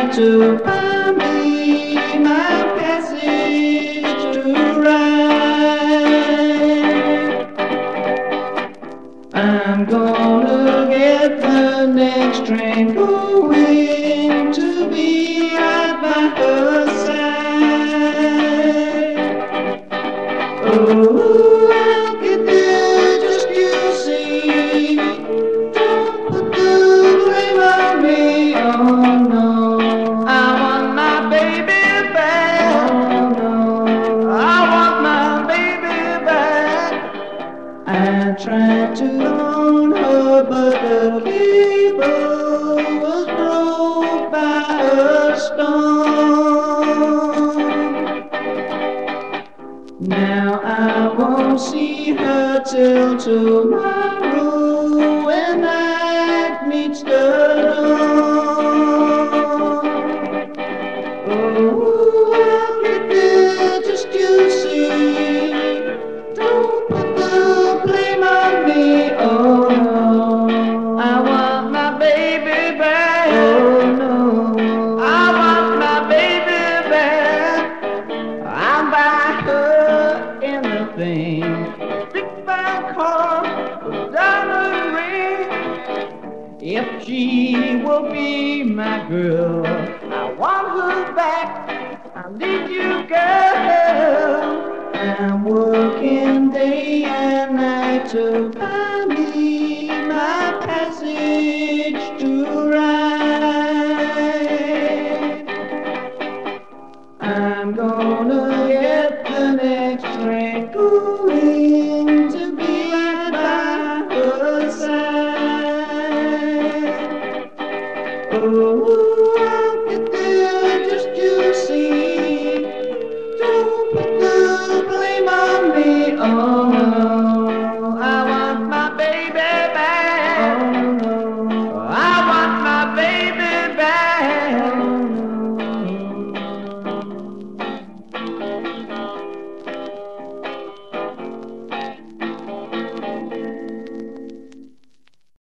trying to find me my passage to ride. I'm gonna get the next train going to be right by her side. Oh, I'll get there, just you see. Don't put the blame on me, oh no. I want my baby back. Oh no, I want my baby back. I tried to own her, but the cable was broke by a storm. Now I won't see her till tomorrow when night meets the dawn. Oh, I'll get there, just you see. Don't put the blame on me, oh no. I want my baby back, oh no. I want my baby back. I'll buy her anything. Big fat car, diamond ring. If she will be my girl, I want her back. I need you, girl. I'm working day and night to find me my passage to ride. I'm gonna get the next train going to be right by her side. Oh.